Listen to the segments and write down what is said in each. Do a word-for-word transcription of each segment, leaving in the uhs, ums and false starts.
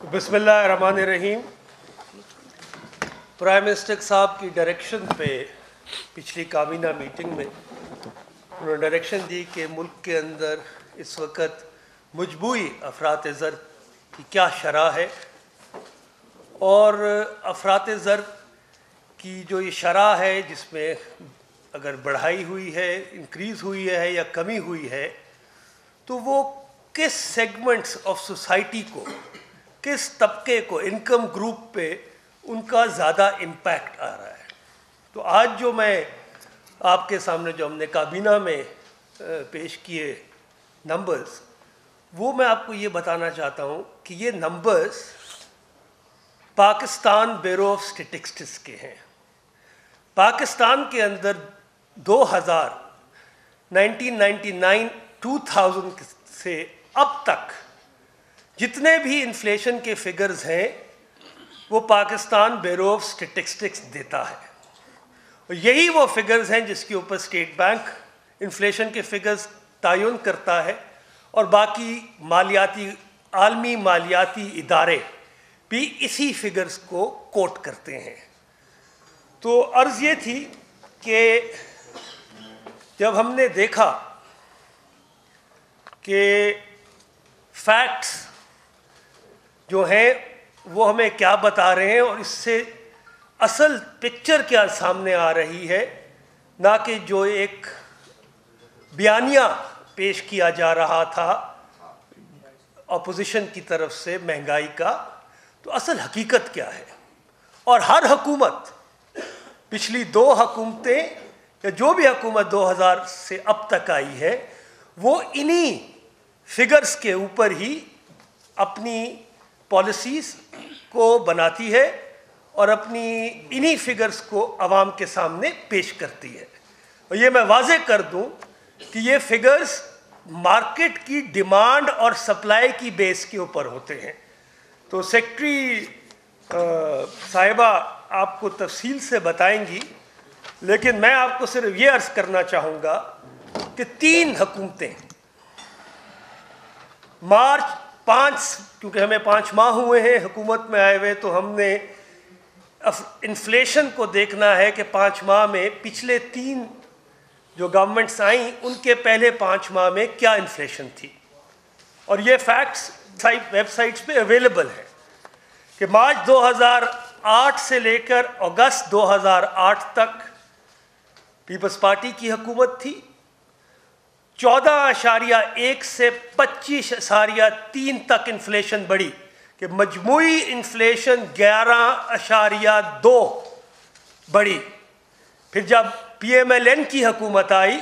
بسم اللہ الرحمن الرحیم. پرائم منسٹر صاحب کی ڈائریکشن پہ پچھلی کابینہ میٹنگ میں انہوں نے ڈائریکشن دی کہ ملک کے اندر اس وقت مجموعی افراط زر کی کیا شرح ہے اور افراط زر کی جو یہ شرح ہے جس میں اگر بڑھائی ہوئی ہے، انکریز ہوئی ہے یا کمی ہوئی ہے، تو وہ کس سیگمنٹس آف سوسائٹی کو، کس طبقے کو، انکم گروپ پہ ان کا زیادہ امپیکٹ آ رہا ہے. تو آج جو میں آپ کے سامنے جو ہم نے کابینہ میں پیش کیے نمبرز، وہ میں آپ کو یہ بتانا چاہتا ہوں کہ یہ numbers Pakistan Bureau of Statistics کے ہیں. پاکستان کے اندر دو ہزار nineteen ninety nine two thousand سے اب تک جتنے بھی انفلیشن کے فگرز ہیں وہ پاکستان بیورو آف اسٹیٹسٹکس دیتا ہے. اور یہی وہ فگرز ہیں جس کے اوپر اسٹیٹ بینک انفلیشن کے فگرز تعین کرتا ہے اور باقی مالیاتی عالمی مالیاتی ادارے بھی اسی فگرز کو کوٹ کرتے ہیں. تو عرض یہ تھی کہ جب ہم نے دیکھا کہ فیکٹس جو ہیں وہ ہمیں کیا بتا رہے ہیں اور اس سے اصل پکچر کیا سامنے آ رہی ہے، نہ کہ جو ایک بیانیہ پیش کیا جا رہا تھا اپوزیشن کی طرف سے مہنگائی کا، تو اصل حقیقت کیا ہے. اور ہر حکومت، پچھلی دو حکومتیں یا جو بھی حکومت دو ہزار سے اب تک آئی ہے، وہ انہی فگرز کے اوپر ہی اپنی پالیسیز کو بناتی ہے اور اپنی انہی فگرز کو عوام کے سامنے پیش کرتی ہے. اور یہ میں واضح کر دوں کہ یہ فگرز مارکیٹ کی ڈیمانڈ اور سپلائی کی بیس کے اوپر ہوتے ہیں. تو سیکٹری صاحبہ آپ کو تفصیل سے بتائیں گی، لیکن میں آپ کو صرف یہ عرض کرنا چاہوں گا کہ تین حکومتیں مارچ پانچ کیونکہ ہمیں پانچ ماہ ہوئے ہیں حکومت میں آئے ہوئے، تو ہم نے انفلیشن کو دیکھنا ہے کہ پانچ ماہ میں پچھلے تین جو گورنمنٹس آئیں ان کے پہلے پانچ ماہ میں کیا انفلیشن تھی. اور یہ فیکٹس ویب سائٹس پہ اویلیبل ہے کہ مارچ دو ہزار آٹھ سے لے کر اگست دو ہزار آٹھ تک پیپلز پارٹی کی حکومت تھی. چودہ اشاریہ ایک سے پچیس اشاریہ تین تک انفلیشن بڑھی کہ مجموعی انفلیشن گیارہ اشاریہ دو بڑھی. پھر جب پی ایم ایل این کی حکومت آئی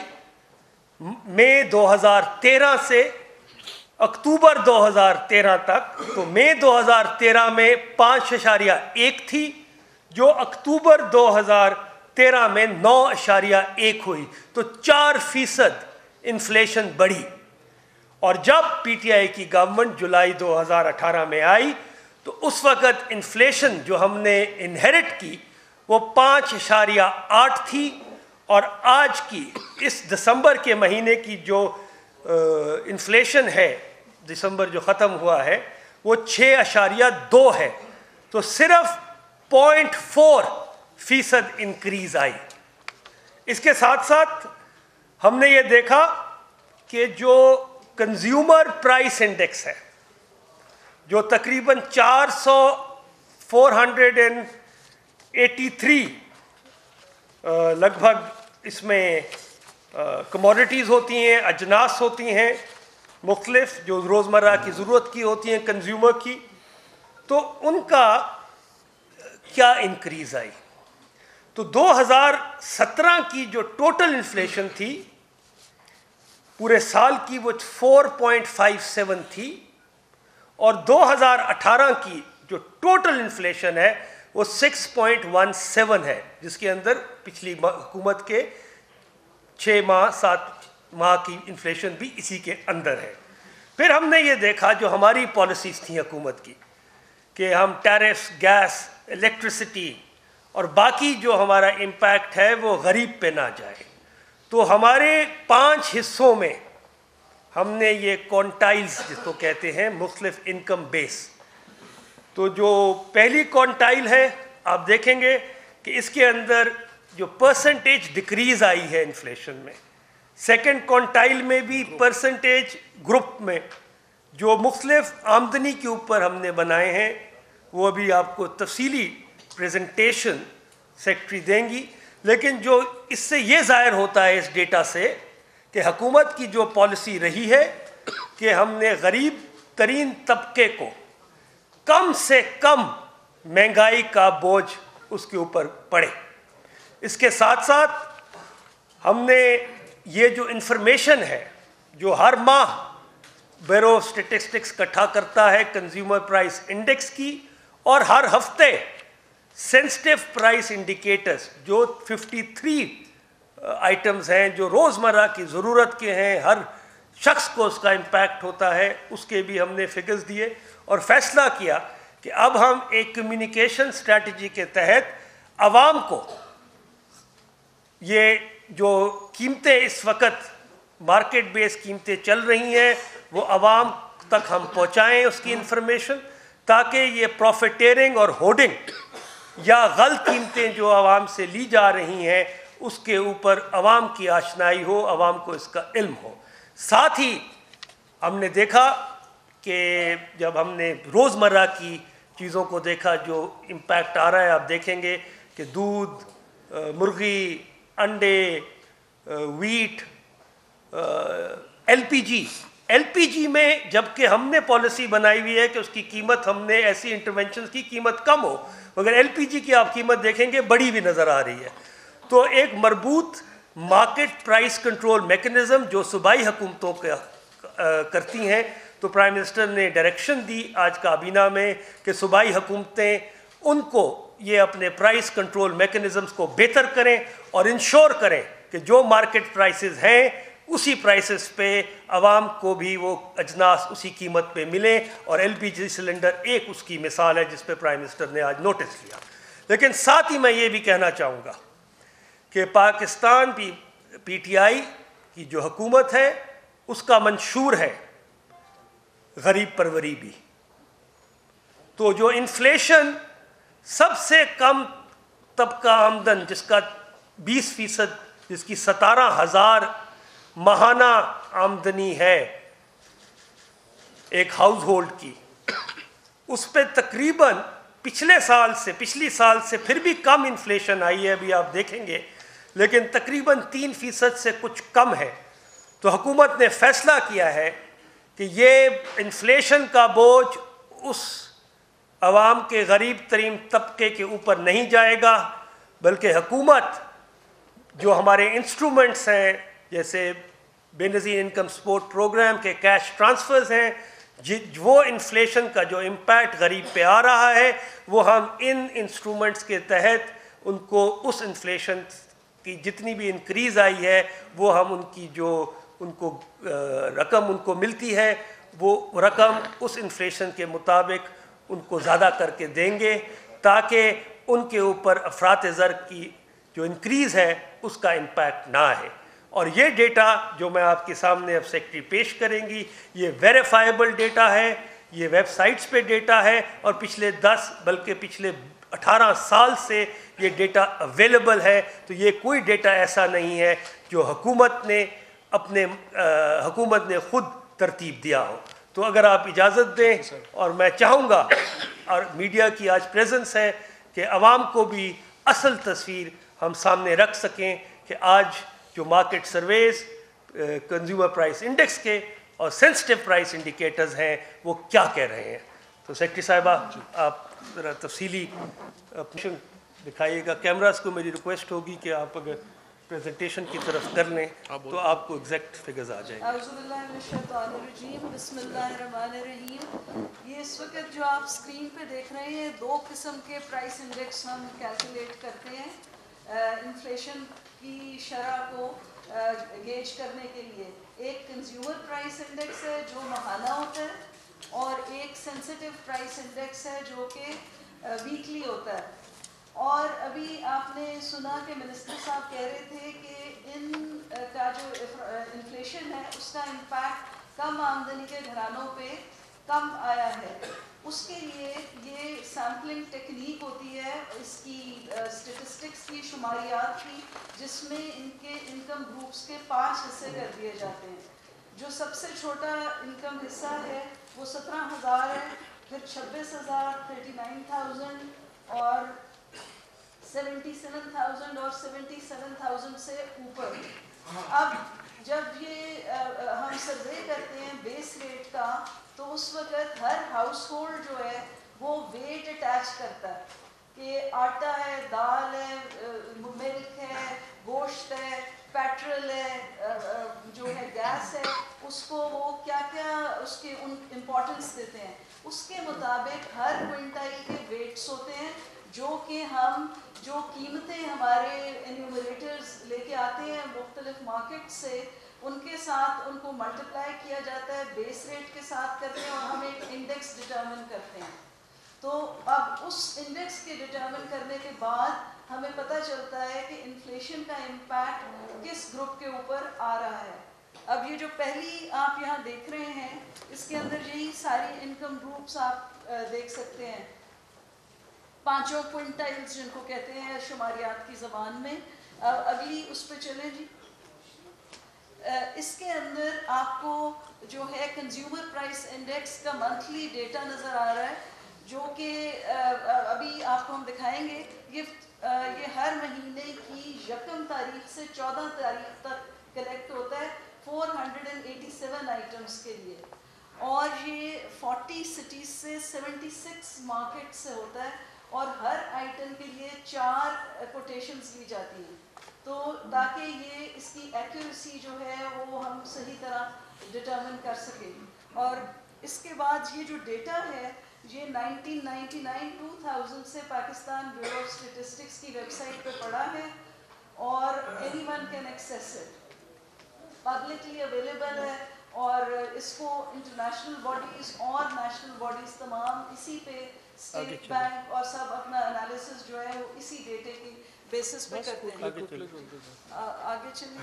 مئی دو ہزار تیرہ سے اکتوبر دو ہزار تیرہ تک، تو مئی دو ہزار تیرہ میں پانچ اشاریہ ایک تھی جو اکتوبر دو ہزار تیرہ میں نو اشاریہ ایک ہوئی، تو چار فیصد انفلیشن بڑھی. اور جب پی ٹی آئی کی گورنمنٹ جولائی دو ہزار اٹھارہ میں آئی تو اس وقت انفلیشن جو ہم نے انہیرٹ کی وہ پانچ اشاریہ آٹھ تھی، اور آج کی اس دسمبر کے مہینے کی جو انفلیشن ہے، دسمبر جو ختم ہوا ہے، وہ چھ اشاریہ دو ہے. تو صرف پوائنٹ فور فیصد انکریز آئی. اس کے ساتھ ساتھ ہم نے یہ دیکھا کہ جو کنزیومر پرائس انڈیکس ہے جو تقریباً چار سو four hundred and eighty three لگ بھگ اس میں کموڈیٹیز ہوتی ہیں، اجناس ہوتی ہیں مختلف جو روزمرہ کی ضرورت کی ہوتی ہیں کنزیومر کی، تو ان کا کیا انکریز آئی. تو دو ہزار سترہ کی جو ٹوٹل انفلیشن تھی پورے سال کی وہ فور پوائنٹ فائیو سیون تھی، اور دو ہزار اٹھارہ کی جو ٹوٹل انفلیشن ہے وہ سکس پوائنٹ ون سیون ہے، جس کے اندر پچھلی حکومت کے چھ ماہ سات ماہ کی انفلیشن بھی اسی کے اندر ہے. پھر ہم نے یہ دیکھا جو ہماری پالیسیز تھیں حکومت کی کہ ہم ٹیرف، گیس، الیکٹریسٹی اور باقی جو ہمارا امپیکٹ ہے وہ غریب پہ نہ جائے. تو ہمارے پانچ حصوں میں ہم نے یہ کونٹائلز جس کو کہتے ہیں مختلف انکم بیس، تو جو پہلی کونٹائل ہے آپ دیکھیں گے کہ اس کے اندر جو پرسنٹیج ڈکریز آئی ہے انفلیشن میں. سیکنڈ کونٹائل میں بھی پرسنٹیج گروپ میں جو مختلف آمدنی کے اوپر ہم نے بنائے ہیں وہ ابھی آپ کو تفصیلی پریزنٹیشن سیکٹری دیں گی. لیکن جو اس سے یہ ظاہر ہوتا ہے اس ڈیٹا سے کہ حکومت کی جو پالیسی رہی ہے کہ ہم نے غریب ترین طبقے کو کم سے کم مہنگائی کا بوجھ اس کے اوپر پڑے. اس کے ساتھ ساتھ ہم نے یہ جو انفارمیشن ہے جو ہر ماہ بیورو آف اسٹیٹسٹکس اکٹھا کرتا ہے کنزیومر پرائس انڈیکس کی، اور ہر ہفتے سینسٹیو پرائس انڈیکیٹرز جو ففٹی تھری آئٹمز ہیں جو روزمرہ کی ضرورت کے ہیں، ہر شخص کو اس کا امپیکٹ ہوتا ہے، اس کے بھی ہم نے فگرز دیے اور فیصلہ کیا کہ اب ہم ایک کمیونیکیشن اسٹریٹجی کے تحت عوام کو یہ جو قیمتیں اس وقت مارکیٹ بیس قیمتیں چل رہی ہیں وہ عوام تک ہم پہنچائیں اس کی انفارمیشن، تاکہ یہ پروفیٹیرنگ اور ہوڈنگ یا غلط قیمتیں جو عوام سے لی جا رہی ہیں اس کے اوپر عوام کی آشنائی ہو، عوام کو اس کا علم ہو. ساتھ ہی ہم نے دیکھا کہ جب ہم نے روزمرہ کی چیزوں کو دیکھا جو امپیکٹ آ رہا ہے، آپ دیکھیں گے کہ دودھ، مرغی، انڈے، wheat, L P G L P G میں جبکہ ہم نے پالیسی بنائی ہوئی ہے کہ اس کی قیمت ہم نے ایسی انٹرونشنز کی قیمت کم ہو، مگر ایل پی جی کی آپ قیمت دیکھیں گے بڑی بھی نظر آ رہی ہے. تو ایک مربوط مارکیٹ پرائس کنٹرول میکنزم جو صوبائی حکومتوں کا کرتی ہیں، تو پرائم منسٹر نے ڈائریکشن دی آج کابینہ میں کہ صوبائی حکومتیں ان کو یہ اپنے پرائس کنٹرول میکنزمز کو بہتر کریں اور انشور کریں کہ جو مارکیٹ پرائسز ہیں اسی پرائسز پہ عوام کو بھی وہ اجناس اسی قیمت پہ ملیں، اور ایل پی جی سلنڈر ایک اس کی مثال ہے جس پہ پرائم منسٹر نے آج نوٹس لیا. لیکن ساتھ ہی میں یہ بھی کہنا چاہوں گا کہ پاکستان بھی پی ٹی آئی کی جو حکومت ہے اس کا منشور ہے غریب پروری بھی. تو جو انفلیشن سب سے کم طبقہ آمدن جس کا بیس فیصد جس کی ستارہ ہزار ماہانہ آمدنی ہے ایک ہاؤس ہولڈ کی، اس پہ تقریباً پچھلے سال سے پچھلی سال سے پھر بھی کم انفلیشن آئی ہے، ابھی آپ دیکھیں گے، لیکن تقریباً تین فیصد سے کچھ کم ہے. تو حکومت نے فیصلہ کیا ہے کہ یہ انفلیشن کا بوجھ اس عوام کے غریب ترین طبقے کے اوپر نہیں جائے گا، بلکہ حکومت جو ہمارے انسٹرومنٹس ہیں جیسے Benazir income support programme کے کیش ٹرانسفرز ہیں، وہ انفلیشن کا جو امپیکٹ غریب پہ آ رہا ہے وہ ہم ان انسٹرومنٹس کے تحت ان کو اس انفلیشن کی جتنی بھی انکریز آئی ہے وہ ہم ان کی جو ان کو رقم ان کو ملتی ہے وہ رقم اس انفلیشن کے مطابق ان کو زیادہ کر کے دیں گے، تاکہ ان کے اوپر افراط زر کی جو انکریز ہے اس کا امپیکٹ نہ آئے. اور یہ ڈیٹا جو میں آپ کے سامنے اب سیکٹری پیش کریں گی یہ ویریفائبل ڈیٹا ہے، یہ ویب سائٹس پہ ڈیٹا ہے، اور پچھلے دس بلکہ پچھلے اٹھارہ سال سے یہ ڈیٹا اویلیبل ہے. تو یہ کوئی ڈیٹا ایسا نہیں ہے جو حکومت نے اپنے حکومت نے خود ترتیب دیا ہو. تو اگر آپ اجازت دیں، اور میں چاہوں گا اور میڈیا کی آج پریزنس ہے کہ عوام کو بھی اصل تصویر ہم سامنے رکھ سکیں کہ آج جو market surveys consumer price index کے اور سینسٹیو پرائس انڈیکیٹرز ہیں وہ کیا کہہ رہے ہیں. تو سیکٹری صاحبہ آپ ذرا تفصیلی دکھائیے گا. کیمراز کو میری ریکویسٹ ہوگی کہ آپ اگر پریزنٹیشن کی طرف کر لیں تو آپ کو ایگزیکٹ فگرز آ جائیں گے. اعوذ باللہ من الشیطان الرجیم، بسم اللہ الرحمن الرحیم. یہ اس وقت جو آپ اسکرین پہ دیکھ رہے ہیں دو قسم کے پرائس انڈیکس ہم کیلکولیٹ کرتے ہیں انفلیشن کی شرح کو گیج کرنے کے لیے. ایک کنزیومر پرائس انڈیکس ہے جو ماہانہ ہوتا ہے، اور ایک سینسٹیو پرائس انڈیکس ہے جو کہ ویکلی ہوتا ہے. اور ابھی آپ نے سنا کہ منسٹر صاحب کہہ رہے تھے کہ ان کا جو انفلیشن ہے اس کا امپیکٹ کم آمدنی کے گھرانوں پہ کم آیا ہے. اس کے لیے یہ سیمپلنگ ٹیکنیک ہوتی ہے اس کی اسٹیٹسٹکس کی شماریات کی, جس میں ان کے انکم گروپس کے پانچ حصے کر دیے جاتے ہیں. جو سب سے چھوٹا انکم حصہ ہے وہ سترہ ہزار ہے, پھر چھبیس ہزار, تھرٹی نائن تھاؤزینڈ اور سیونٹی سیون تھاؤزینڈ اور سیونٹی سیون تھاؤزینڈ سے اوپر. اب جب یہ ہم سروے کرتے ہیں بیس ریٹ کا, تو اس وقت ہر ہاؤس ہولڈ جو ہے وہ ویٹ اٹیچ کرتا ہے کہ آٹا ہے, دال ہے, ملک ہے, گوشت ہے, پیٹرول ہے, جو ہے گیس ہے, اس کو وہ کیا کیا اس کے ان امپورٹنس دیتے ہیں. اس کے مطابق ہر کوئنٹل کے ویٹس ہوتے ہیں, جو کہ ہم جو قیمتیں ہمارے انیومریٹرز لے کے آتے ہیں مختلف مارکیٹ سے, ان کے ساتھ ان کو ملٹیپلائی کیا جاتا ہے, بیس ریٹ کے ساتھ کرتے ہیں, اور ہم ایک انڈیکس ڈٹرمن کرتے ہیں. تو اب اس انڈیکس کے ڈٹرمن کرنے کے بعد ہمیں پتہ چلتا ہے کہ انفلیشن کا امپیکٹ کس گروپ کے اوپر آ رہا ہے. اب یہ جو پہلی آپ یہاں دیکھ رہے ہیں, اس کے اندر یہی ساری انکم گروپس آپ دیکھ سکتے ہیں, پانچوں کوئنٹائلز جن کو کہتے ہیں شماریات کی زبان میں. اب اگلی اس پہ چلیں جی. اس کے اندر آپ کو جو ہے کنزیومر پرائس انڈیکس کا منتھلی ڈیٹا نظر آ رہا ہے, جو کہ ابھی آپ کو ہم دکھائیں گے. یہ یہ ہر مہینے کی یکم تاریخ سے چودہ تاریخ تک کلیکٹ ہوتا ہے four hundred and eighty seven items کے لیے, اور یہ فورٹی سٹیز سے سیونٹی سکس مارکیٹ سے ہوتا ہے, اور ہر آئٹم کے لیے چار کوٹیشنز لی جاتی ہیں, تو تاکہ یہ اس کی ایکوریسی جو ہے وہ ہم صحیح طرح ڈٹرمن کر سکیں. اور اس کے بعد یہ جو ڈیٹا ہے یہ nineteen ninety nine two thousand سے پاکستان بیورو آف اسٹیٹسٹکس کی ویب سائٹ پہ پڑا ہے, اور any one can access it, publicly available ہے. اور اس کو انٹرنیشنل باڈیز اور نیشنل باڈیز تمام اسی پہ, اسٹیٹ بینک اور سب اپنا انالیسس جو ہے وہ اسی ڈیٹے کی بیسس پہ کرتے ہیں. آگے چلیں.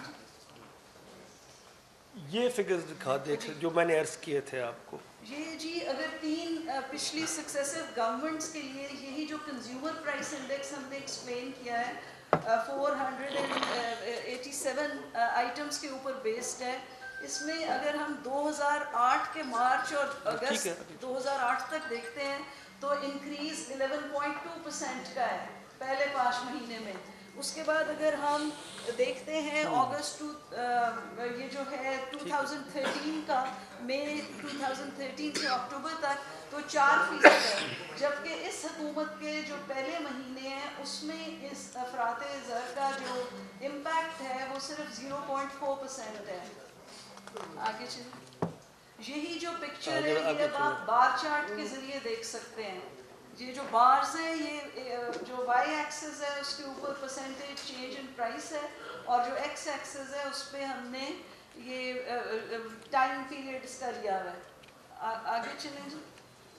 یہ فگرز دکھا دیکھ جو میں نے عرض کیے تھے آپ کو. یہ جی اگر تین پچھلی سکسیسو گورنمنٹس کے لیے یہی جو کنزیومر پرائس انڈیکس ہم نے ایکسپلین کیا ہے, four hundred and eighty seven items کے اوپر بیسڈ ہے. اس میں اگر ہم دو ہزار آٹھ کے مارچ اور اگست دو ہزار آٹھ تک دیکھتے ہیں تو increase eleven point two percent کا ہے پہلے پانچ مہینے میں. اس کے بعد اگر ہم دیکھتے ہیں اگست یہ جو ہے ٹو تھاؤزینڈ تھرٹین کا, مئی ٹو تھاؤزینڈ تھرٹین سے اکتوبر تک, تو چار فیصد ہے, جبکہ اس حکومت کے جو پہلے مہینے ہیں اس میں اس افراط زر کا جو امپیکٹ ہے وہ صرف زیرو پوائنٹ فور پرسینٹ ہے. آگے چلیں. یہی جو پکچر ہے یہ اب آپ بار چارٹ کے ذریعے دیکھ سکتے ہیں. یہ جو بارز ہیں یہ جو وائی ایکسس ہے اس کے اوپر پرسنٹیج چینج ان پرائس ہے, اور جو ایکس ایکسس ہے اس پہ ہم نے یہ ٹائم پیریڈ اس کا لیا ہوا ہے. آگے چلیں جی.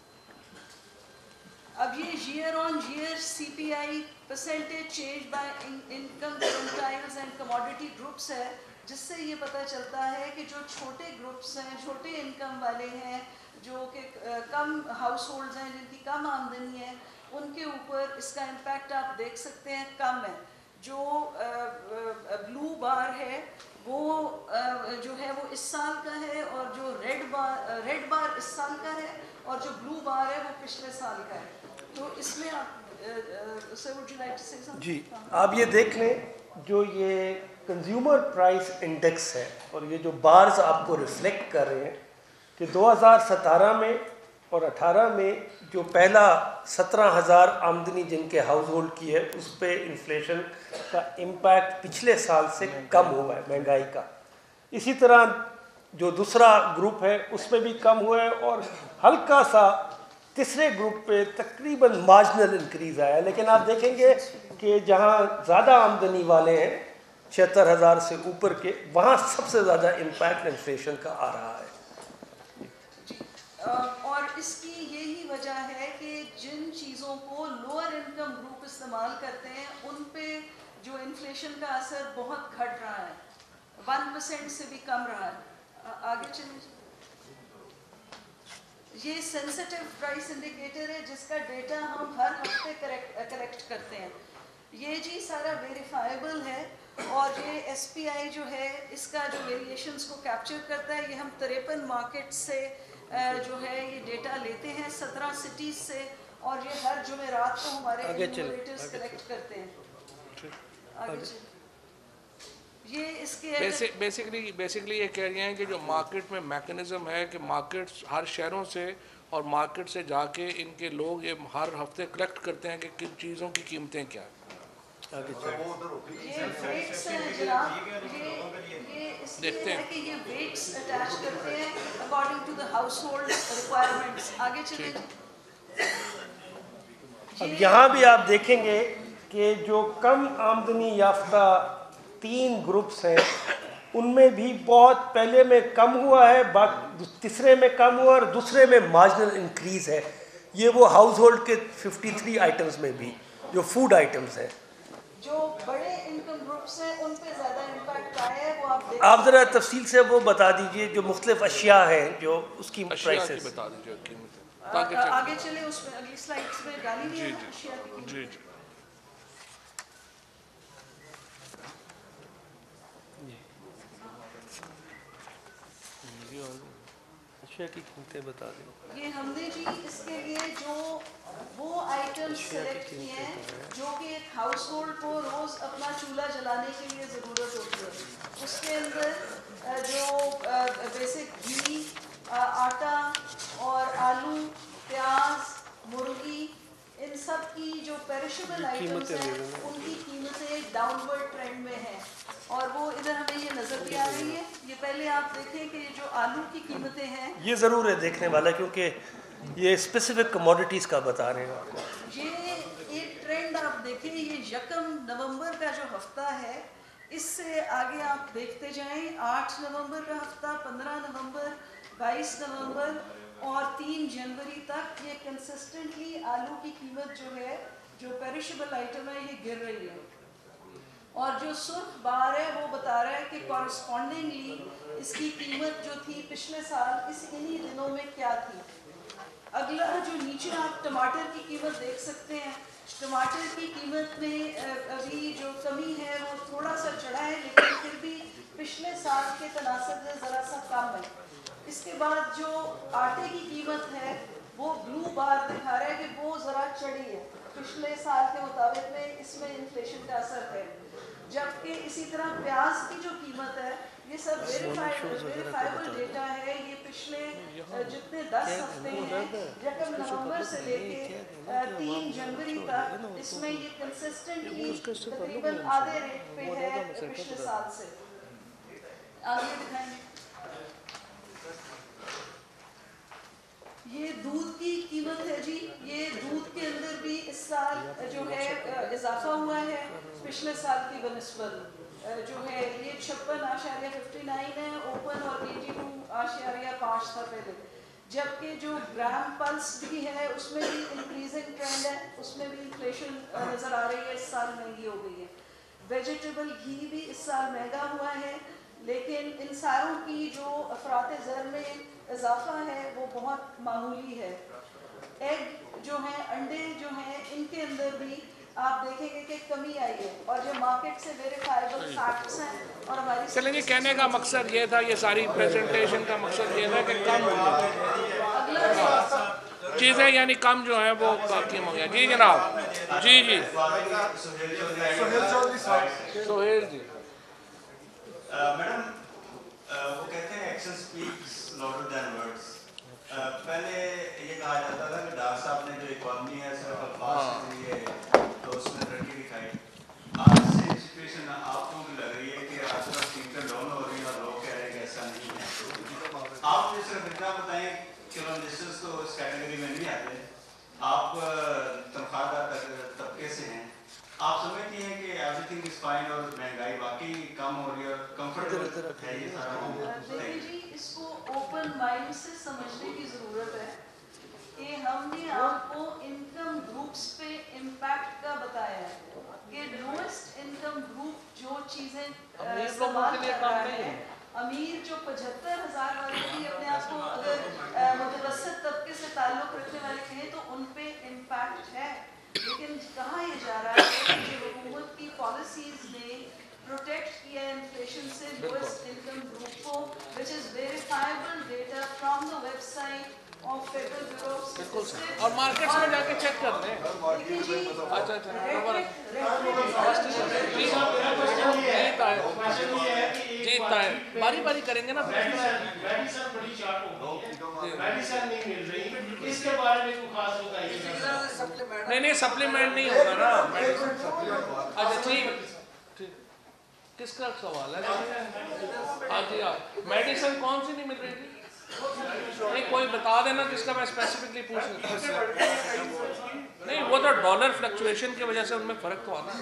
اب یہ year on year C P I percentage change by income quintiles and commodity groups ہے, جس سے یہ پتہ چلتا ہے کہ جو چھوٹے گروپس ہیں, چھوٹے انکم والے ہیں, جو کہ کم ہاؤس ہولڈز ہیں جن کی کم آمدنی ہے, ان کے اوپر اس کا امپیکٹ آپ دیکھ سکتے ہیں کم ہے. جو بلو بار ہے وہ جو ہے وہ اس سال کا ہے, اور جو ریڈ بار ریڈ بار اس سال کا ہے, اور جو بلو بار ہے وہ پچھلے سال کا ہے. تو اس میں آپ جی آپ یہ دیکھ لیں جو یہ کنزیومر پرائس انڈیکس ہے, اور یہ جو بارز آپ کو ریفلیکٹ کر رہے ہیں کہ دو ہزار ستارہ میں اور اٹھارہ میں جو پہلا سترہ ہزار آمدنی جن کے ہاؤس ہولڈ کی ہے اس پہ انفلیشن کا امپیکٹ پچھلے سال سے کم ہوا ہے مہنگائی کا. اسی طرح جو دوسرا گروپ ہے اس میں بھی کم ہوا ہے, اور ہلکا سا تیسرے گروپ پہ تقریباً مارجنل انکریز آیا ہے. لیکن آپ دیکھیں گے کہ جہاں زیادہ آمدنی والے ہیں چھہتر ہزار سے اوپر کے, وہاں سب سے زیادہ امپیکٹ انفلیشن کا آ رہا ہے. اور اس کی یہی وجہ ہے کہ جن چیزوں کو لوور انکم گروپ استعمال کرتے ہیں ان پہ جو انفلیشن کا اثر بہت گھٹ رہا ہے, ون پرسینٹ سے بھی کم رہا ہے. آگے چلیں. یہ سینسٹیو پرائس انڈیکیٹر ہے جس کا ڈیٹا ہم ہر ہفتے کلیکٹ کرتے ہیں. یہ جی سارا ویریفائبل ہے اور یہ ایس پی آئی جو ہے اس کا جو ویریشنز کو کیپچر کرتا ہے. یہ ہم تریپن مارکیٹ سے جو ہے یہ ڈیٹا لیتے ہیں سترہ سٹیز سے اور یہ ہر جمعرات کو ہمارے انیموریٹرز کلیکٹ کرتے ہیں. آگے چلیں. یہ اس کے بیسکلی بیسکلی یہ کہہ رہی ہیں کہ جو مارکیٹ میں میکنزم ہے کہ مارکیٹس ہر شہروں سے اور مارکیٹ سے جا کے ان کے لوگ یہ ہر ہفتے کلیکٹ کرتے ہیں کہ کن چیزوں کی قیمتیں کیا ہیں. یہ ویٹس ہیں جناب, یہ اس لیے ہے کہ یہ ویٹس اٹیچ کرتے ہیں according to the household requirements. آگے چلیں. اب یہاں بھی آپ دیکھیں گے کہ جو کم آمدنی یافتہ تین گروپس ہیں ان میں بھی بہت پہلے میں کم ہوا ہے, تیسرے میں کم ہوا اور دوسرے میں مارجنل انکریز ہے. یہ وہ ہاؤس ہولڈ کے ففٹی تھری آئٹمس میں بھی جو فوڈ آئٹمس ہیں. جو بڑے انکم گروپس ہیں ان پہ زیادہ امپیکٹ آیا ہے. وہ آپ آپ ذرا تفصیل سے وہ بتا دیجئے جو مختلف اشیاء ہیں جو اس کی پرائسز بتا دیجیے قیمتیں. آگے چلیں. اس میں اگلی سلائڈس میں ڈالی ہوئی ہے اشیاء کی قیمتیں. جی جی اشیاء کی قیمتیں بتا دیں. یہ ہم نے جی اس کے لیے جو وہ آئٹم سلیکٹ کیے ہیں جو کہ ایک ہاؤس ہولڈ کو روز اپنا چولہا جلانے کے لیے ضرورت ہوتی ہے. اس کے اندر جو بیسک گھی, آٹا اور آلو, پیاز, مرغی, ان سب کی جو پیرشبل آئٹمس ہیں ان کی قیمتیں ڈاؤن ورڈ ٹرینڈ میں ہیں. اور وہ ادھر ہمیں یہ نظر بھی آ رہی ہے. یہ پہلے آپ دیکھیں کہ جو آلو کی قیمتیں ہیں یہ ضرور ہے دیکھنے والا کیونکہ یہ اسپیسیفک کموڈیٹیز کا بتا رہے ہیں آپ کو. یہ ایک ٹرینڈ آپ دیکھیں. یہ یکم نومبر کا جو ہفتہ ہے اس سے آگے آپ دیکھتے جائیں. آٹھ نومبر کا ہفتہ, پندرہ نومبر, بائیس نومبر اور تین جنوری تک یہ کنسسٹنٹلی آلو کی قیمت جو ہے جو پیرشبل آئٹم ہے یہ گر رہی ہے. اور جو سرخ بار ہے وہ بتا رہا ہے کہ کورسپونڈنگلی اس کی قیمت جو تھی پچھلے سال اس انہی دنوں میں کیا تھی. اگلا جو نیچے آپ ٹماٹر کی قیمت دیکھ سکتے ہیں. ٹماٹر کی قیمت میں ابھی جو کمی ہے وہ تھوڑا سا چڑھا ہے لیکن پھر بھی پچھلے سال کے تناسب میں ذرا سا کم ہے. اس کے بعد جو آٹے کی قیمت ہے وہ بلو بار دکھا رہا ہے کہ وہ ذرا چڑھی ہے پچھلے سال کے مطابق میں. اس میں انفلیشن کا اثر ہے. جبکہ اسی طرح پیاز کی جو قیمت ہے یہ سب ویریفائبل ڈیٹا ہے. یہ پچھلے جتنے دس ہفتے ہیں یکم نومبر سے لے کے تین جنوری تک اس میں یہ کنسسٹنٹلی تقریباً آدھے ریٹ پہ ہے پچھلے سال سے. آگے دکھائیں. یہ دودھ کی قیمت ہے جی. یہ دودھ کے اندر بھی اس سال جو ہے اضافہ ہوا ہے پچھلے سال کی بنسبت. جو ہے یہ چھپن آشاریہ ففٹی نائن ہے اوپن اور ایٹی ٹو آشاریہ پانچ تھا پہلے. جبکہ جو گرام پلس بھی ہے اس میں بھی انکریزنگ ٹرینڈ ہے. اس میں بھی انفلیشن نظر آ رہی ہے. اس سال مہنگی ہو گئی ہے. ویجیٹیبل گھی بھی اس سال مہنگا ہوا ہے لیکن ان ساروں کی جو افراط زر میں اضافہ ہے وہ بہت معمولی ہے. ایگ جو ہیں, انڈے جو ہیں, ان کے اندر بھی آپ دیکھیں گے کہ کمی آئی ہے. اور جو مارکیٹ سے ویریفائبل فیکٹس ہیں اور ہماری چلیں جی کہنے کا مقصد یہ تھا, یہ ساری پریزنٹیشن کا مقصد یہ تھا کہ کم چیزیں یعنی کم جو ہیں وہ قیم ہو گیا. جی جناب. جی جی سہیل جی. میڈم وہ کہتے ہیں action speaks louder than words. پہلے یہ کہا جاتا تھا کہ ڈاکٹر صاحب نے جو اکانومی ہے صرف الفاظ کے ذریعے تو اس میں ترقی دکھائی. آج سے سچویشن آپ کو بھی لگ رہی ہے کہ آج کل قیمتیں ڈاؤن ہو رہی ہیں اور لوگ کہہ رہے ہیں کہ ایسا نہیں ہے. آپ مجھے صرف اتنا بتائیں کہ منسٹرس تو اس کیٹیگری میں نہیں آتے. آپ تنخواہ دار طبقے سے ہیں. آپ سمجھتی ہیں کہ ایوری تھنگ از فائن اور مہنگائی واقعی کم ہو رہی ہے اور کمفرٹیبل ہے یہ سارا؟ دیکھیں جی اس کو اوپن مائنڈ سے سمجھنے کی ضرورت ہے کہ ہم نے آپ کو انکم گروپس پہ امپیکٹ کا بتایا ہے کہ لوئسٹ انکم گروپ جو چیزیں استعمال کر رہا ہے अमीर जो पचहत्तर हज़ार वाले भी अपने आप को अगर मुतवसत तबके से ताल्लुक़ रखने वाले कहें तो उन पे इम्पैक्ट है, लेकिन कहाँ ये जा रहा है कि हुकूमत की पॉलिसीज़ ने प्रोटेक्ट किया इन्फ्लेशन से लोएस्ट इनकम ग्रुप को, which is verifiable data from the website of Federal Bureau of बिल्कुल सर, और मार्केट्स में जाके चेक कर लें। देखिए जी, अच्छा अच्छा जीत है, बारी बारी करेंगे ना। नहीं नहीं सप्लीमेंट नहीं होगा ना। अच्छा ठीक ठीक, किसका सवाल है? हाँ जी हाँ, मेडिसिन कौन सी नहीं मिल रही थी? नहीं कोई बता देना जिसका मैं स्पेसिफिकली पूछ नहीं, वो तो डॉलर फ्लक्चुएशन की वजह से उनमें फर्क तो आना है।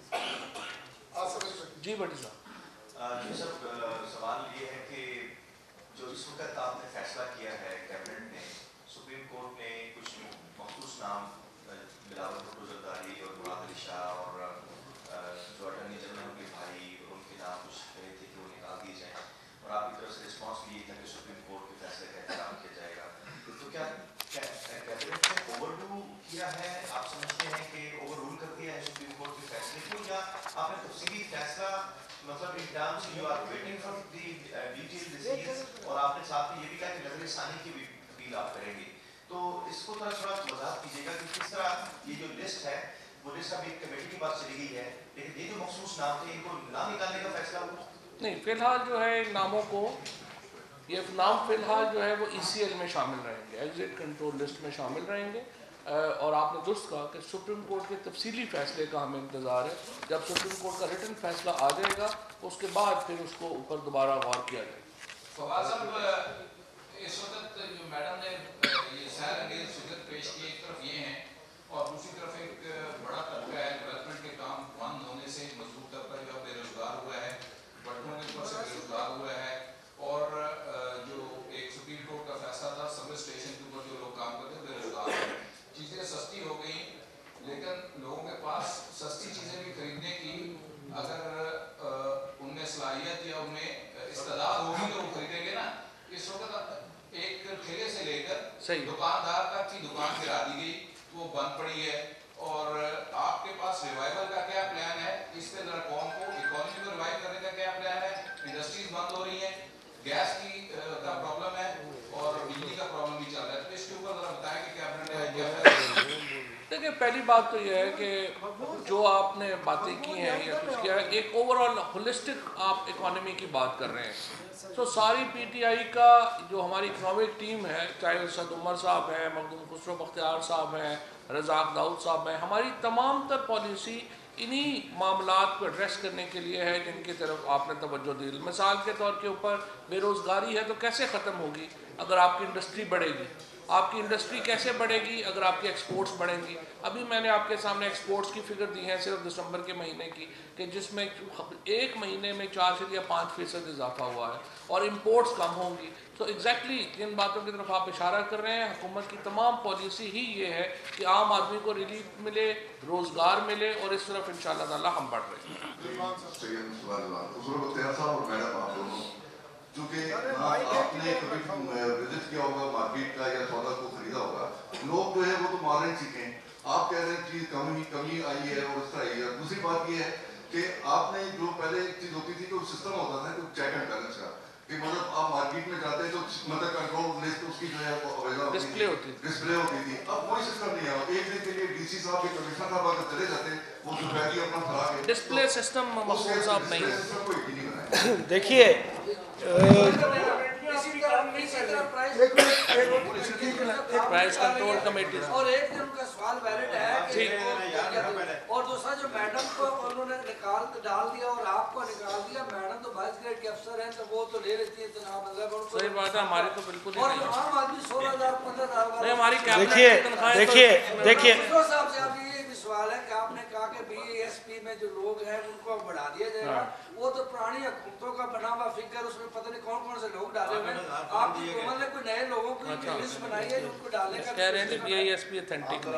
जी भट्टी साहब। जी सर, सवाल ये है कि जो इस वक्त आपने फैसला किया है कैबिनेट ने, सुप्रीम कोर्ट ने कुछ मखसूस नाम बिलावल भुट्टो जरदारी और मुराद अली शाह और जो अटर्नी जनरल के भाई और उनके नाम कुछ कहे थे कि वो निकाल दिए जाएँ, और आपकी तरफ से रिस्पॉन्स भी था कि सुप्रीम कोर्ट के फैसले का एहतराम किया जाएगा। तो क्या कैबिनेट ने ओवरडू किया है? आप समझते हैं कि ओवर रूल कर दिया है सुप्रीम कोर्ट के फैसले को, या आपने तफसीली फैसला मतलब in terms you are waiting for the detail decision, और आपने साथ में ये भी कहा कि नजरसानी की भी अपील आप करेंगे, तो इसको थोड़ा थोड़ा वजाहत कीजिएगा कि किस तरह ये जो लिस्ट है वो लिस्ट अभी कमेटी की बात चली गई है, लेकिन ये जो मखसूस नाम थे इनको नाम निकालने का फैसला हुआ नहीं। फिलहाल जो है इन नामों को, ये नाम फिलहाल जो है वो ई सी एल में शामिल रहेंगे, एग्जिट कंट्रोल लिस्ट में शामिल रहेंगे। और आपने दुरुस्त कहा कि सुप्रीम कोर्ट के तफसीली फैसले का हमें इंतज़ार है। जब सुप्रीम कोर्ट का रिटन फैसला आ जाएगा उसके बाद फिर उसको ऊपर दोबारा गौर किया जाएगा। फवाद साहब, इस वक्त जो मैडम ने ये सैर अंगेज फिगर पेश की, एक तरफ ये हैं और दूसरी तरफ एक बड़ा तबका है डेवलपमेंट के काम बंद होने से मजबूत तबका जो बेरोजगार हुआ है, बटनों के ऊपर से बेरोजगार हुआ है, और जो एक सुप्रीम कोर्ट का फैसला था सर्विस स्टेशन के ऊपर जो लोग काम करते हैं बेरोजगार हुए। चीज़ें सस्ती हो गई, लेकिन लोगों के पास सस्ती चीज़ें भी खरीदने की अगर उनमें सलाहियत या उनमें इस्तेदाद होगी तो वो खरीदेंगे ना। इस वक्त एक ठेले से लेकर दुकानदार तक की दुकान गिरा दी गई, वो बंद पड़ी है, और आपके पास रिवाइवल का क्या प्लान है? इस पे जरा कौम को इकोनॉमी को रिवाइव करने का क्या प्लान है? इंडस्ट्रीज बंद हो रही हैं, गैस की का प्रॉब्लम है और बिजली का प्रॉब्लम भी चल रहा है, तो इसके ऊपर जरा बताएं कि कैबिनेट ने क्या फैसला। देखिए पहली बात तो यह है कि जो आपने बातें की हैं या कुछ किया है, एक ओवरऑल होलिस्टिक आप इकोनॉमी की बात कर रहे हैं। तो सारी पीटीआई का जो हमारी इकोनॉमिक टीम है, चाहे उसद उमर साहब हैं, मखदूम खुसरो बख्तियार साहब हैं, रज़ाक दाऊद साहब हैं, हमारी तमाम तर पॉलिसी इन्हीं मामलात को एड्रेस करने के लिए है जिनकी तरफ आपने तवज्जो दी। मिसाल के तौर के ऊपर बेरोज़गारी है तो कैसे ख़त्म होगी अगर आपकी इंडस्ट्री बढ़ेगी? आपकी इंडस्ट्री कैसे बढ़ेगी अगर आपकी एक्सपोर्ट्स बढ़ेंगी? अभी मैंने आपके सामने एक्सपोर्ट्स की फिगर दी है सिर्फ दिसंबर के महीने की, कि जिसमें एक महीने में चार से या पाँच फीसद इजाफा हुआ है, और इम्पोर्ट्स कम होंगी। तो एग्जैक्टली जिन बातों की तरफ आप इशारा कर रहे हैं, हुकूमत की तमाम पॉलिसी ही ये है कि आम आदमी को रिलीफ मिले, रोज़गार मिले, और इस तरफ इंशाअल्लाह ताला हम बढ़ रहे हैं। क्योंकि आपने कभी विजिट किया होगा मार्केट का या सौदा को खरीदा होगा, लोग जो है वो तो मार्जिन सीखे हैं, आप कह रहे हैं चीज कमी कमी आई है और इस तरह आई है। दूसरी बात ये है कि आपने जो पहले एक चीज होती थी कि सिस्टम होता था कि चेक एंड बैलेंस का, कि मतलब आप मार्केट में जाते तो मतलब कंट्रोल लिस्ट उसकी जो है वो डिस्प्ले होती थी डिस्प्ले होती थी अब कोई सिस्टम नहीं है। एक दिन के लिए डीसी साहब के कमिश्नर साहब अगर चले जाते वो दोपहर अपना खड़ा के डिस्प्ले सिस्टम मखसूस साहब नहीं है। देखिए प्राइस कंट्रोल कमेटी और एक दिन उनका सवाल वैलिड है, और दूसरा जो मैडम को उन्होंने निकाल डाल दिया और आपको निकाल दिया, मैडम तो वाइस ग्रेड के अफसर हैं तो वो तो ले लेती है तनख्वाह, मतलब सही बात है, हमारी तो बिल्कुल और आम आदमी सोलह हजार पंद्रह हजार हमारी देखिए देखिए देखिए साहब से आप ये भी सवाल है कि आपने कहा कि बी एस पी में जो लोग हैं उनको बढ़ा दिया जाएगा, वो तो पुरानी हुकूमतों का बना हुआ फिगर, उसमें पता नहीं कौन कौन से लोग डाले हुए हैं। आपकी हुकूमत ने कोई नए लोगों की लिस्ट बनाई है उनको डालने का कह रहे हैं कि B I S P authentic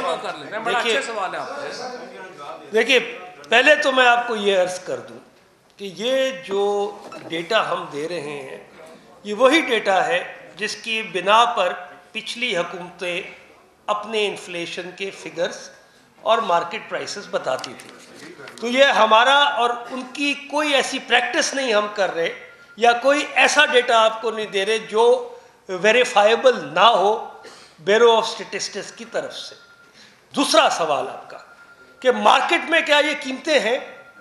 देखिए देखिए पहले तो मैं आपको ये अर्ज कर दूं کہ یہ جو ڈیٹا ہم دے رہے ہیں یہ وہی ڈیٹا ہے جس کی بنا پر پچھلی حکومتیں اپنے انفلیشن کے فگرز اور مارکیٹ پرائسز بتاتی تھی. تو یہ ہمارا اور ان کی کوئی ایسی پریکٹس نہیں ہم کر رہے, یا کوئی ایسا ڈیٹا آپ کو نہیں دے رہے جو ویریفائیبل نہ ہو بیورو آف اسٹیٹسٹکس کی طرف سے. دوسرا سوال آپ کا کہ مارکیٹ میں کیا یہ قیمتیں ہیں,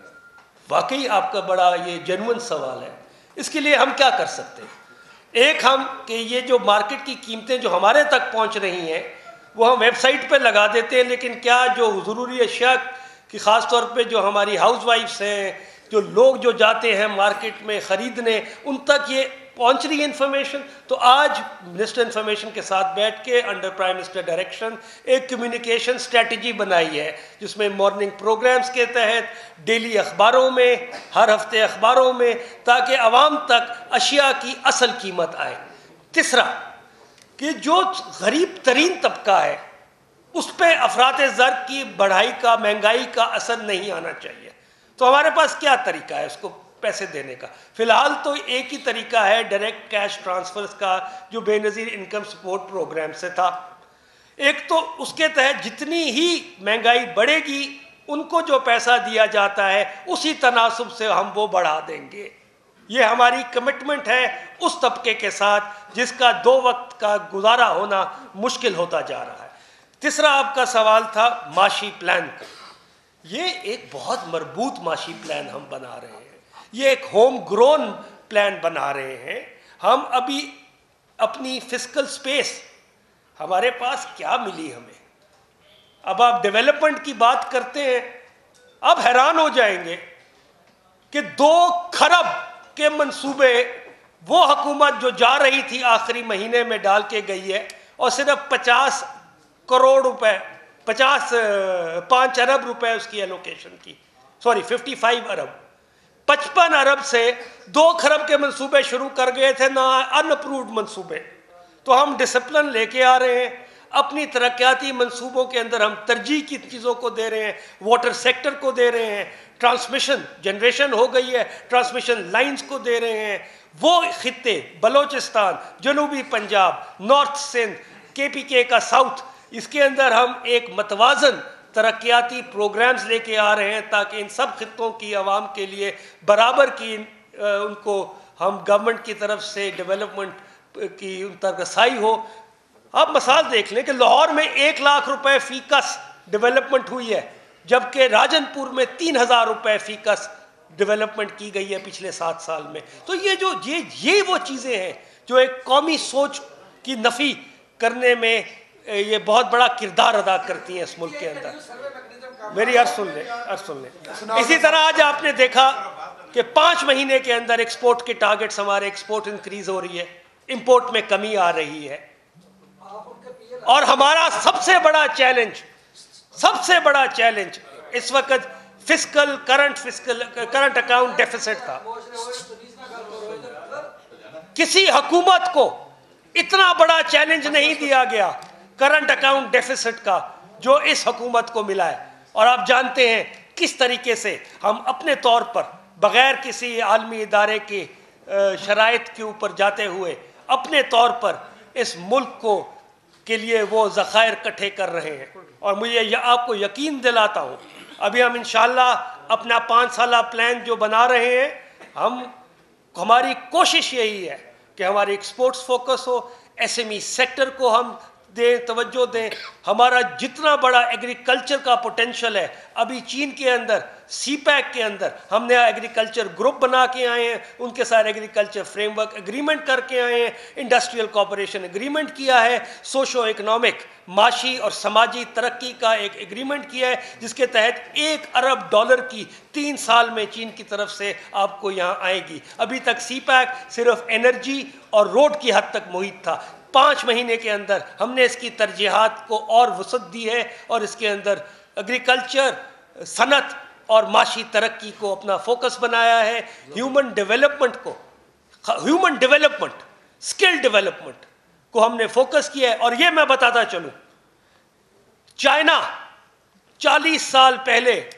واقعی آپ کا بڑا یہ جینوئن سوال ہے. اس کے لیے ہم کیا کر سکتے ہیں؟ ایک ہم کہ یہ جو مارکیٹ کی قیمتیں جو ہمارے تک پہنچ رہی ہیں وہ ہم ویب سائٹ پہ لگا دیتے ہیں, لیکن کیا جو ضروری اشیاء کی خاص طور پہ جو ہماری ہاؤس وائفس ہیں, جو لوگ جو جاتے ہیں مارکیٹ میں خریدنے, ان تک یہ پہنچ رہی ہے انفارمیشن؟ تو آج منسٹر انفارمیشن کے ساتھ بیٹھ کے انڈر پرائم منسٹر ڈائریکشن ایک کمیونیکیشن اسٹریٹجی بنائی ہے, جس میں مارننگ پروگرامز کے تحت ڈیلی اخباروں میں, ہر ہفتے اخباروں میں, تاکہ عوام تک اشیاء کی اصل قیمت آئے. تیسرا کہ جو غریب ترین طبقہ ہے اس پہ افراط زر کی بڑھائی کا, مہنگائی کا اثر نہیں آنا چاہیے. تو ہمارے پاس کیا طریقہ ہے اس کو پیسے دینے کا؟ فی الحال تو ایک ہی طریقہ ہے ڈائریکٹ کیش ٹرانسفرز کا, جو بے نظیر انکم سپورٹ پروگرام سے تھا. ایک تو اس کے تحت جتنی ہی مہنگائی بڑھے گی ان کو جو پیسہ دیا جاتا ہے اسی تناسب سے ہم وہ بڑھا دیں گے. یہ ہماری کمٹمنٹ ہے اس طبقے کے ساتھ جس کا دو وقت کا گزارا ہونا مشکل ہوتا جا رہا ہے. تیسرا آپ کا سوال تھا معاشی پلان کا. یہ ایک بہت مربوط معاشی پلان ہم بنا رہے ہیں, یہ ایک ہوم گرون پلان بنا رہے ہیں. ہم ابھی اپنی فسکل سپیس ہمارے پاس کیا ملی ہمیں. اب آپ ڈیولپمنٹ کی بات کرتے ہیں, اب حیران ہو جائیں گے کہ دو کھرب کے منصوبے وہ حکومت جو جا رہی تھی آخری مہینے میں ڈال کے گئی ہے, اور صرف پچاس کروڑ روپے, پچاس پانچ ارب روپے اس کی ایلوکیشن کی, سوری ففٹی فائیو ارب, پچپن ارب سے دو کھرب کے منصوبے شروع کر گئے تھے, نہ ان اپرووڈ منصوبے. تو ہم ڈسپلن لے کے آ رہے ہیں, اپنی ترقیاتی منصوبوں کے اندر ہم ترجیح کی چیزوں کو دے رہے ہیں, واٹر سیکٹر کو دے رہے ہیں, ٹرانسمیشن جنریشن ہو گئی ہے ٹرانسمیشن لائنز کو دے رہے ہیں. وہ خطے بلوچستان, جنوبی پنجاب, نارتھ سندھ, کے پی کے کا ساؤتھ, اس کے اندر ہم ایک متوازن ترقیاتی پروگرامز لے کے آ رہے ہیں تاکہ ان سب خطوں کی عوام کے لیے برابر کی ان کو ہم گورنمنٹ کی طرف سے ڈیولپمنٹ کی ان تک رسائی ہو. آپ مثال دیکھ لیں کہ لاہور میں ایک لاکھ روپے فی کس ڈیولپمنٹ ہوئی ہے, جبکہ راجن پور میں تین ہزار روپے فی کس ڈیولپمنٹ کی گئی ہے پچھلے سات سال میں. تو یہ جو یہ یہ وہ چیزیں ہیں جو ایک قومی سوچ کی نفی کرنے میں یہ بہت بڑا کردار ادا کرتی ہیں اس ملک کے اندر. میری عرض سن لیں, عرض سن لیں. اسی طرح آج آپ نے دیکھا کہ پانچ مہینے کے اندر ایکسپورٹ کے ٹارگٹس, ہمارے ایکسپورٹ انکریز ہو رہی ہے, امپورٹ میں کمی آ رہی ہے. اور ہمارا سب سے بڑا چیلنج, سب سے بڑا چیلنج اس وقت fiscal current fiscal current account deficit تھا. کسی حکومت کو اتنا بڑا چیلنج نہیں دیا گیا کرنٹ اکاؤنٹ ڈیفیسٹ کا جو اس حکومت کو ملا ہے. اور آپ جانتے ہیں کس طریقے سے ہم اپنے طور پر بغیر کسی عالمی ادارے کے شرائط کے اوپر جاتے ہوئے اپنے طور پر اس ملک کو کے لیے وہ ذخائر اکٹھے کر رہے ہیں. اور مجھے آپ کو یقین دلاتا ہوں ابھی ہم انشاءاللہ اپنا پانچ سالہ پلان جو بنا رہے ہیں, ہم ہماری کوشش یہی ہے کہ ہماری ایکسپورٹس فوکس ہو, ایس ایم ای سیکٹر کو ہم دیں, توجہ دیں. ہمارا جتنا بڑا ایگریکلچر کا پوٹینشل ہے, ابھی چین کے اندر سی پیک کے اندر ہم نے ایگریکلچر گروپ بنا کے آئے ہیں, ان کے ساتھ ایگریکلچر فریم ورک ایگریمنٹ کر کے آئے ہیں, انڈسٹریل کوآپریشن ایگریمنٹ کیا ہے, سوشو اکنامک معاشی اور سماجی ترقی کا ایک ایگریمنٹ کیا ہے جس کے تحت ایک ارب ڈالر کی تین سال میں چین کی طرف سے آپ کو یہاں آئے گی. ابھی تک سی پیک صرف انرجی اور روڈ کی حد تک محیط تھا. پانچ مہینے کے اندر ہم نے اس کی ترجیحات کو اور وسعت دی ہے اور اس کے اندر ایگریکلچر, صنعت اور معاشی ترقی کو اپنا فوکس بنایا ہے. ہیومن ڈیولپمنٹ کو ہیومن ڈیولپمنٹ اسکل ڈیولپمنٹ کو ہم نے فوکس کیا ہے. اور یہ میں بتاتا چلوں, چائنا چالیس سال پہلے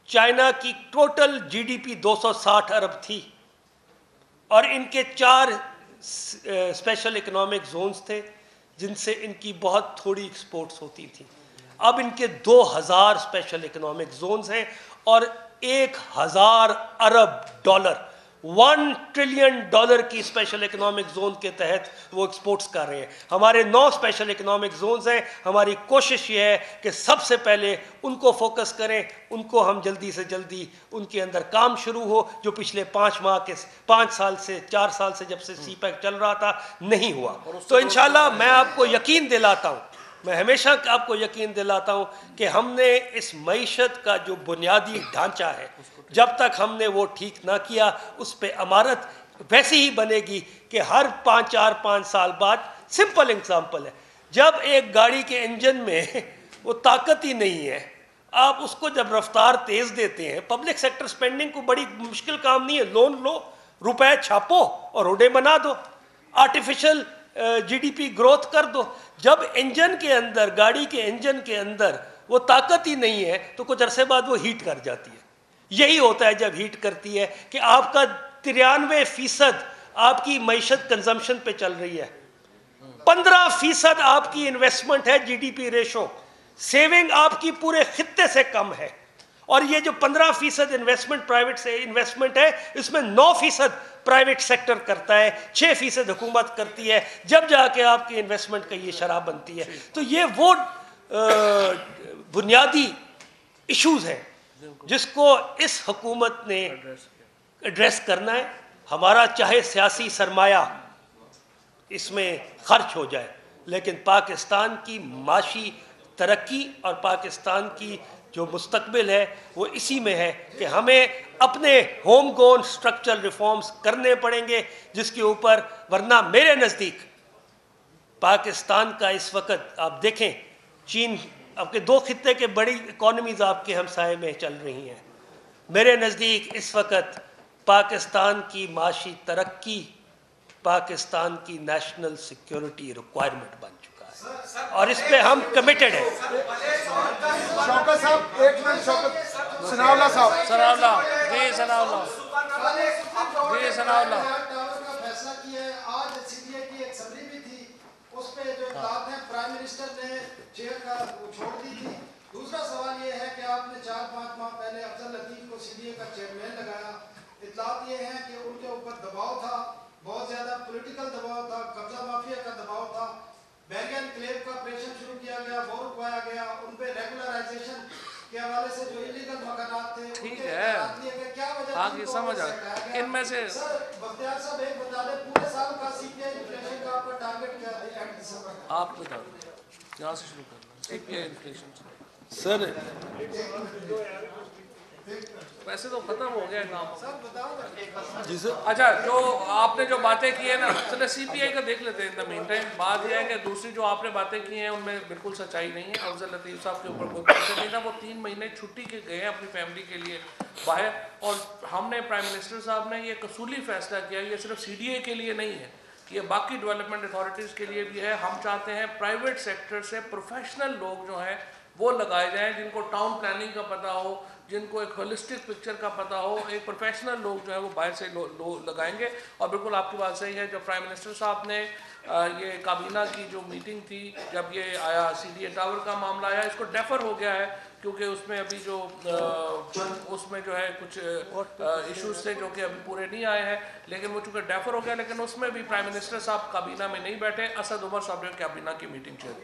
चाइना की टोटल जीडीपी दो सौ साठ अरब थी और इनके चार स्पेशल इकोनॉमिक जोन्स थे जिनसे इनकी बहुत थोड़ी एक्सपोर्ट्स होती थी। अब इनके दो हज़ार स्पेशल इकोनॉमिक जोन्स हैं और एक हज़ार अरब डॉलर, वन ट्रिलियन डॉलर की स्पेशल इकोनॉमिक जोन के तहत वो एक्सपोर्ट्स कर रहे हैं। हमारे नौ स्पेशल इकोनॉमिक जोन्स हैं। हमारी कोशिश ये है कि सबसे पहले उनको फोकस करें, उनको हम जल्दी से जल्दी उनके अंदर काम शुरू हो, जो पिछले पाँच माह के पाँच साल से चार साल से जब से सी पैक चल रहा था नहीं हुआ। तो इंशाल्लाह मैं आपको यकीन दिलाता हूँ, मैं हमेशा आपको यकीन दिलाता हूँ कि हमने इस मईशत का जो बुनियादी ढांचा है, जब तक हमने वो ठीक ना किया, उस पे अमारत वैसी ही बनेगी कि हर पाँच चार पाँच साल बाद, सिंपल एग्जांपल है, जब एक गाड़ी के इंजन में वो ताकत ही नहीं है, आप उसको जब रफ्तार तेज़ देते हैं, पब्लिक सेक्टर स्पेंडिंग को बड़ी मुश्किल काम नहीं है, लोन लो, रुपए छापो और रोडें बना दो, आर्टिफिशियल जीडीपी ग्रोथ कर दो। जब इंजन के अंदर, गाड़ी के इंजन के अंदर वो ताकत ही नहीं है तो कुछ अरसे बाद वो हीट कर जाती है। यही होता है जब हीट करती है कि आपका तिरानवे फीसद आपकी मईशत कंजम्पशन पे चल रही है, पंद्रह फीसद आपकी इन्वेस्टमेंट है, जीडीपी रेशो सेविंग आपकी पूरे खित्ते से कम है, और ये जो पंद्रह फीसद इन्वेस्टमेंट प्राइवेट से इन्वेस्टमेंट है, इसमें नौ फीसद प्राइवेट सेक्टर करता है, छः फीसद हुकूमत करती है, जब जाके आपकी इन्वेस्टमेंट का ये शराब बनती है। तो ये वो बुनियादी इश्यूज हैं जिसको इस हुकूमत ने एड्रेस करना है। हमारा चाहे सियासी सरमाया इसमें खर्च हो जाए, लेकिन पाकिस्तान की माशी तरक्की और पाकिस्तान की जो मुस्तकबिल है वो इसी में है कि हमें अपने होम ग्रोन स्ट्रक्चरल रिफॉर्म्स करने पड़ेंगे, जिसके ऊपर, वरना मेरे नज़दीक पाकिस्तान का इस वक्त आप देखें, चीन, आपके दो खित्ते के बड़ी इकॉनमीज़ आपके हमसाए में चल रही हैं, मेरे नज़दीक इस वक्त पाकिस्तान की माशी तरक्की पाकिस्तान की नेशनल सिक्योरिटी रिक्वायरमेंट बन चुका है और इस पे हम कमिटेड हैं। शौकत साहब एक मिनट, शौकत सनाउल्लाह साहब, सनाउल्लाह जी, सनाउल्लाह जी, सनाउल्लाह फैसला किया है। आज सीबीआई की एक समरी भी थी, उस पे जो इत्तलात है प्राइम मिनिस्टर ने चेयर का छोड़ दी थी। दूसरा सवाल ये है कि आपने चार पाँच माह पहले अफजल लतीफ को सीबीआई का चेयरमैन लगाया। इत्तलात ये है कि उनके ऊपर दबाव था, बहुत ज्यादा पॉलिटिकल दबाव था, कब्जा माफिया का दबाव था, बैरियर क्लेव का ऑपरेशन शुरू किया गया, वो रुकवाया गया, उन पे रेगुलराइजेशन के हवाले से जो इलीगल मकानात थे ठीक है, क्या वजह आगे समझ आ इनमें से सर बख्तियार साहब एक बता दें, पूरे साल का सीपीआई इन्फ्लेशन का आपका टारगेट क्या है एंड दिसंबर का? आप बता दो, यहाँ से शुरू करना सीपीआई इन्फ्लेशन सर। वैसे तो खत्म हो गया काम सर बताओ जी सर। अच्छा, जो आपने जो बातें की है ना, चलो सीपीआई का देख लेते हैं। इन द मीन टाइम बात यह है कि दूसरी जो आपने बातें की हैं उनमें बिल्कुल सच्चाई नहीं है। अफजल लतीफ़ साहब के ऊपर कोई प्रेशर नहीं था, वो तीन महीने छुट्टी के गए हैं अपनी फैमिली के लिए बाहर, और हमने प्राइम मिनिस्टर साहब ने ये कसूली फैसला किया, ये सिर्फ सीडीए के लिए नहीं है, ये बाकी डेवलपमेंट अथॉरिटीज़ के लिए भी है। हम चाहते हैं प्राइवेट सेक्टर से प्रोफेशनल लोग जो हैं वो लगाए जाएँ, जिनको टाउन प्लानिंग का पता हो, जिनको एक होलिस्टिक पिक्चर का पता हो, एक प्रोफेशनल लोग जो है वो बाहर से लो, लो लगाएंगे। और बिल्कुल आपकी बात सही है, जब प्राइम मिनिस्टर साहब ने आ, ये काबीना की जो मीटिंग थी, जब ये आया सीडीए टावर का मामला आया, इसको डेफर हो गया है क्योंकि उसमें अभी जो आ, उसमें जो है कुछ इश्यूज थे जो कि अभी पूरे नहीं आए हैं, लेकिन वो चूँकि डेफर हो गया, लेकिन उसमें भी प्राइम मिनिस्टर साहब काबीना में नहीं बैठे, असद उमर साहब ने काबीना की मीटिंग चली।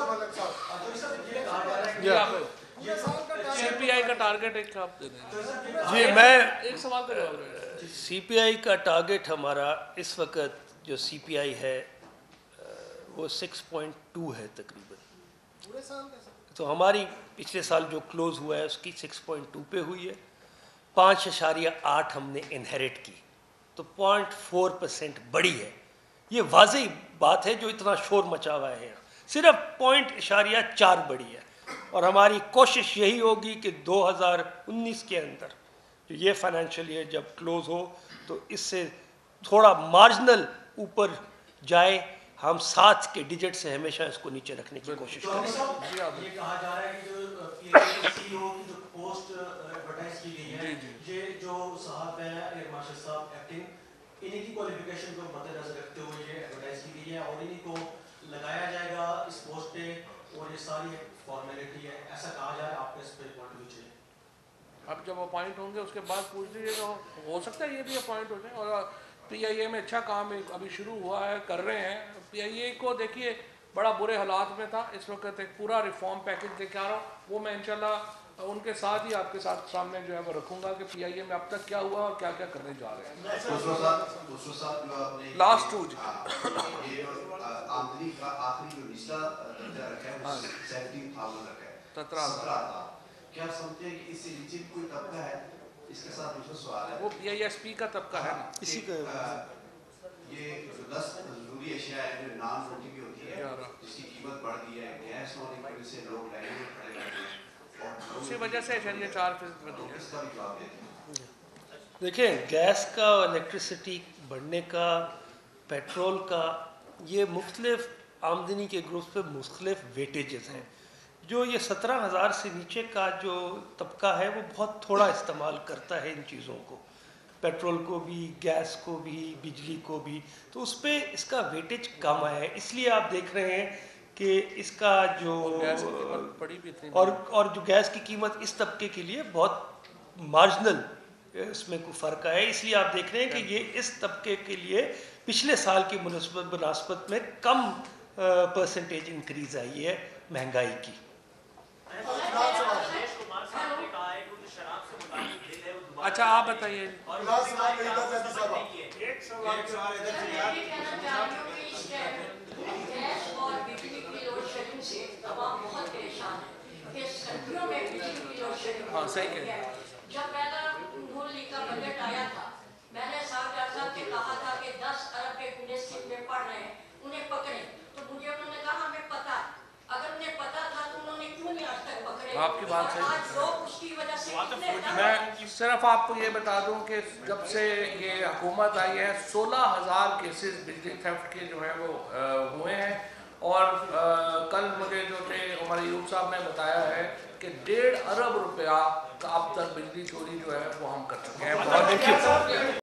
सीपीआई का टारगेट एक आप दे दें जी, मैं एक सवाल का जवाब। सीपीआई का टारगेट हमारा इस वक्त जो सीपीआई है वो सिक्स पॉइंट टू है तकरीबन, पूरे साल का। तो हमारी पिछले साल जो क्लोज हुआ है उसकी सिक्स पॉइंट टू पे हुई है। पाँच इशारिया आठ हमने इनहेरिट की, तो पॉइंट फोर परसेंट बड़ी है। ये वाज़ेह बात है जो इतना शोर मचा हुआ है, यहाँ सिर्फ पॉइंट इशारिया चार बड़ी है। और हमारी कोशिश यही होगी कि दो हज़ार उन्नीस के अंदर जो ये फाइनेंशियल ईयर जब क्लोज हो तो इससे थोड़ा मार्जिनल ऊपर जाए। हम सात के डिजिट से हमेशा इसको नीचे रखने की कोशिश करें। ये कहा जा रहा है कि जो सीईओ की जो पोस्ट एडवर्टाइज की गई है, ये जो साहब हैं एयर मार्शल साहब एक्टिंग, इन्हीं की क्वालिफिकेशन को मद्देनजर रखते हुए ये एडवर्टाइज की गई है और इन्हीं को लगाया जाएगा इस पोस्ट पे और ये सारी फॉर्मेलिटी है, ऐसा कहा जा रहा है। आपके इस पे पॉइंट ऑफ व्यू है। अब जब अपॉइंट होंगे उसके बाद पूछ लीजिए, तो हो सकता है ये भी अपॉइंट हो जाए। और पीआईए में अच्छा काम अभी शुरू हुआ है, कर रहे हैं। पीआईए को देखिए बड़ा बुरे हालात में था, इस वक्त एक पूरा रिफॉर्म पैकेज लेके आ रहा हूँ, वो मैं इंशाल्लाह उनके साथ ही आपके साथ सामने जो है वो रखूंगा कि पीआईए में अब तक क्या हुआ और क्या क्या करने जा रहे हैं। लास्ट टू आमदनी का आखिरी जो निचला दर्जा रखा है वो सत्रह थाउजेंड रखा है, सत्रह हजार। क्या समझते हैं कि इससे नीचे कोई तबका है? इसके साथ दूसरा सवाल है, वो पीआईएसपी का तबका है ना, इसी का ये जो दस जरूरी अशिया है जो नॉन रोटी भी होती है जिसकी कीमत बढ़ गई है, गैस होने की वजह से लोग लाइनों में खड़े रहते हैं और उसी वजह से शरीय चार फीसद में लोग इसका भी जवाब देते हैं। देखिए, गैस का, इलेक्ट्रिसिटी बढ़ने का, पेट्रोल का, ये मुख्तलिफ आमदनी के ग्रुप्स पे मुख्तलिफ वेटेजेस हैं। जो ये सत्रह हज़ार से नीचे का जो तबका है वो बहुत थोड़ा इस्तेमाल करता है इन चीज़ों को, पेट्रोल को भी, गैस को भी, बिजली को भी, तो उस पर इसका वेटेज कम आया है। इसलिए आप देख रहे हैं कि इसका जो पड़ी भी इतनी और और जो गैस की कीमत इस तबके के लिए बहुत मार्जिनल इसमें कोई फ़र्क आया है। इसलिए आप देख रहे हैं कि ये इस तबके के लिए पिछले साल की मुनासबत में कम परसेंटेज इंक्रीज आई है महंगाई की। अच्छा आप बताइए। हाँ सही कह। जब पहला नून लीग का बजट आया था, मैंने साहब साहब से कहा था कि दस अरब के गुने सिंध में पढ़ रहे हैं, उन्हें पकड़े। तो मुझे उन्होंने कहा हमें पता, अगर उन्हें पता था तो उन्होंने क्यों नहीं आज तक पकड़े? आपकी बात सही। आज लोग उसकी वजह से मैं सिर्फ आपको ये बता दूं कि जब से ये हुकूमत आई है सोलह हज़ार केसेस बिजली थेफ्ट के जो है वो आ, हुए हैं और आ, कल मुझे जो थे उमर अयूब साहब ने बताया है कि डेढ़ अरब रुपया का अब तक बिजली चोरी जो है वो हम कर चुके हैं। बहुत